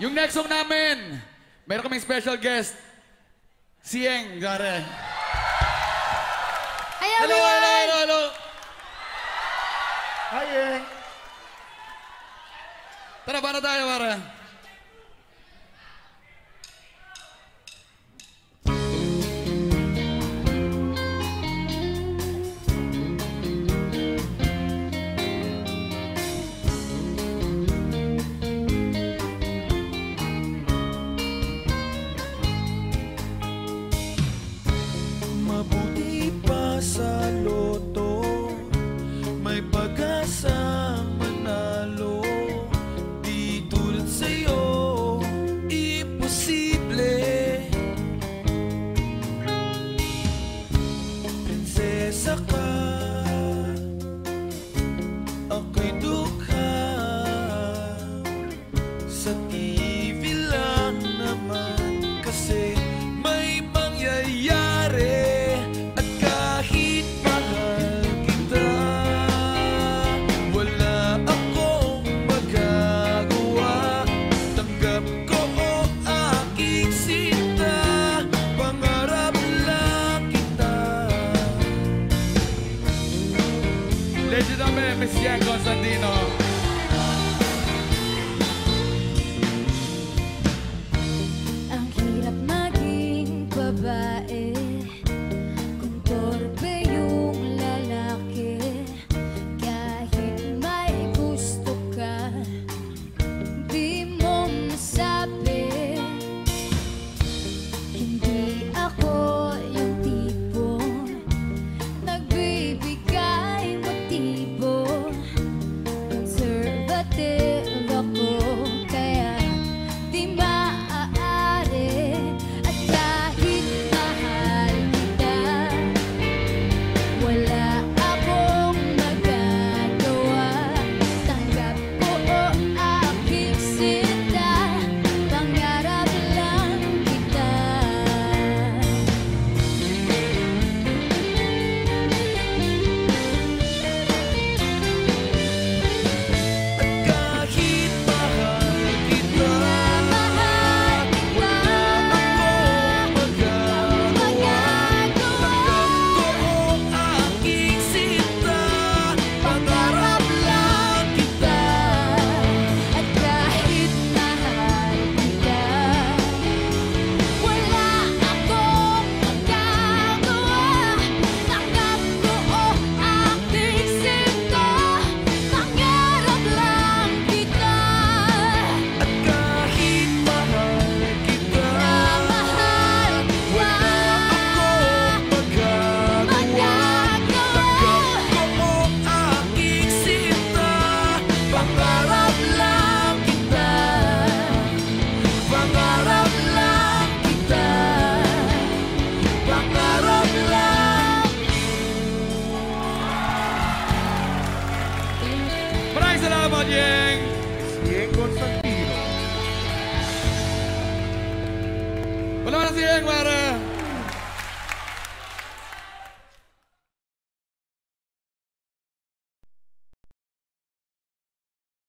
Yung next song namin, meron kaming special guest. Si Yeng, gare. Hi, everyone! Hello! Hi, Yeng! Tara, paano tayo, para? Mabuti pa sa loto, may pag-asang manalo. Di tulad sa'yo, imposible. Prinsesa ka, ako'y dukha. Sa TV lang naman kasi may mangyayari. Legend namin, Miss Yeng Constantino. Ang hirap maging babae kung torpe yung lalaki. Kahit may gusto ka, di mo masabi. Hindi ako yung tipong nagbibigay motibo. Conservative ako, kaya di maaari. At kahit mahal kita, wala akong magagawa. Tanggap ko o aking sinta, pangarap lang kita. Kahit mahal kita, Mahal kita, magagawa. Tanggap ko ang aking sinta, pangarap lang kita. at kahit mahal kita, wala akong magagawa. Tanggap ko o aking sinta, pangarap lang kita. At kahit mahal kita, Mahal wala akong magagawa. Tanggap ko ang aking sinta, pangarap lang kita. Pangarap lang kita. Pangarap lang. Maraming salamat, Yeng! Yeng Constantino. Wala na si Yeng, para!